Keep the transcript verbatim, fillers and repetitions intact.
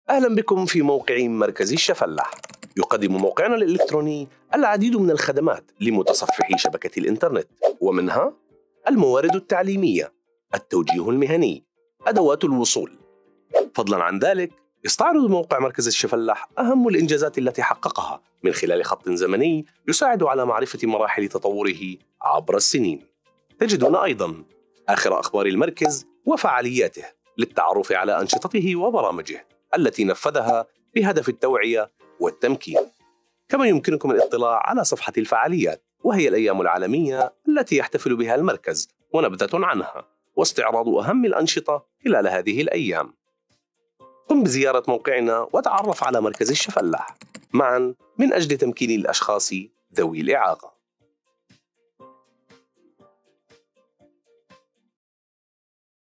أهلا بكم في موقع مركز الشفلح. يقدم موقعنا الإلكتروني العديد من الخدمات لمتصفحي شبكة الإنترنت، ومنها الموارد التعليمية، التوجيه المهني، أدوات الوصول. فضلا عن ذلك، يستعرض موقع مركز الشفلح أهم الإنجازات التي حققها من خلال خط زمني يساعد على معرفة مراحل تطوره عبر السنين. تجدون أيضا آخر أخبار المركز وفعالياته للتعرف على أنشطته وبرامجه التي نفذها بهدف التوعية والتمكين. كما يمكنكم الاطلاع على صفحة الفعاليات، وهي الأيام العالمية التي يحتفل بها المركز، ونبذة عنها واستعراض أهم الأنشطة خلال هذه الأيام. قم بزيارة موقعنا وتعرف على مركز الشفلح معا من أجل تمكين الأشخاص ذوي الإعاقة.